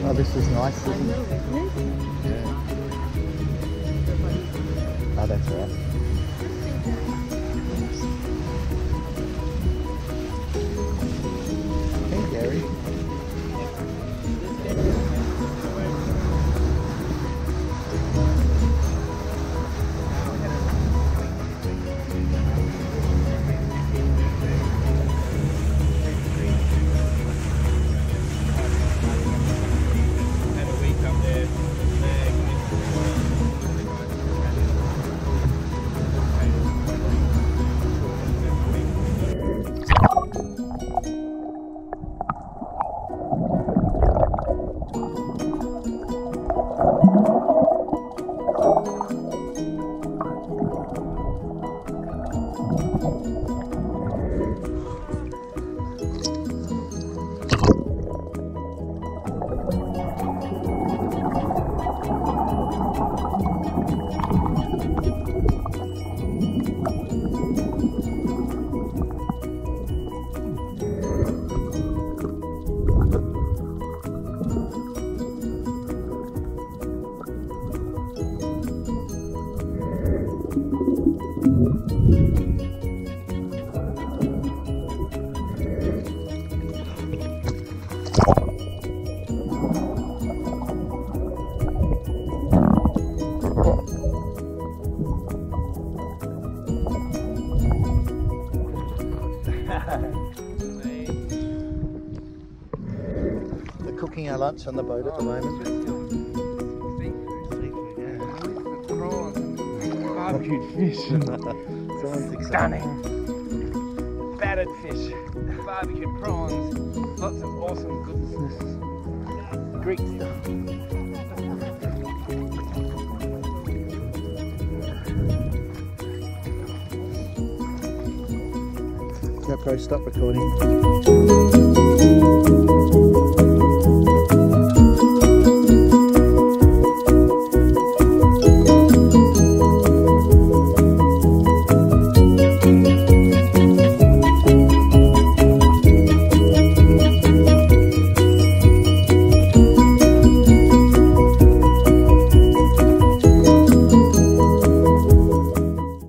Oh, this is nice, isn't it? Yeah. Oh, that's all right. Hey, Gary. They're cooking our lunch on the boat at the moment. Barbecued fish. Stunning. Battered fish. Barbecued prawns. Lots of awesome goodness. Greek stuff. No, Pro, stop recording.